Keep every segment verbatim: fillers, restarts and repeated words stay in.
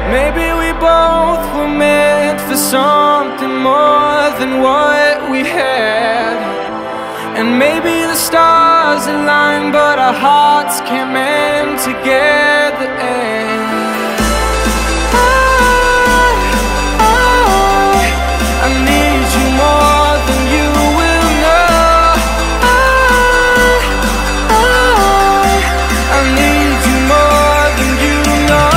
Maybe we both were meant for something more than what we had. And maybe the stars align, but our hearts can't mend together. And I, I, I need you more than you will know. I, I, I need you more than you know.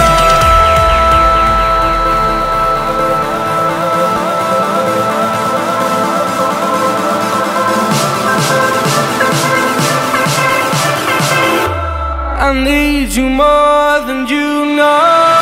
I need you more than you know.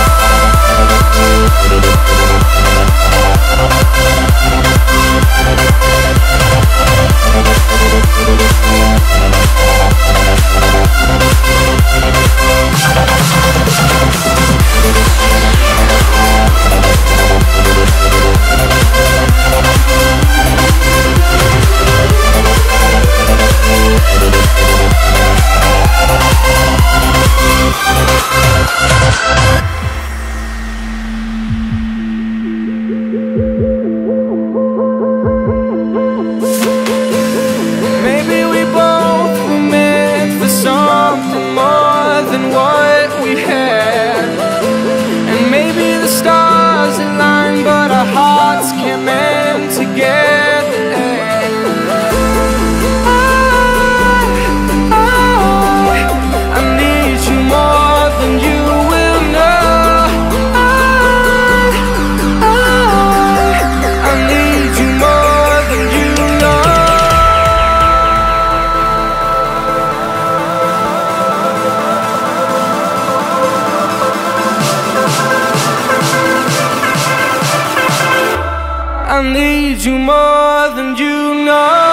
Maybe we both were meant for something more than what we had. And maybe the stars align, but our hearts can't mend together. I, I, I need you more than you will know. I, I, I need you more than you know. I need you more than you know.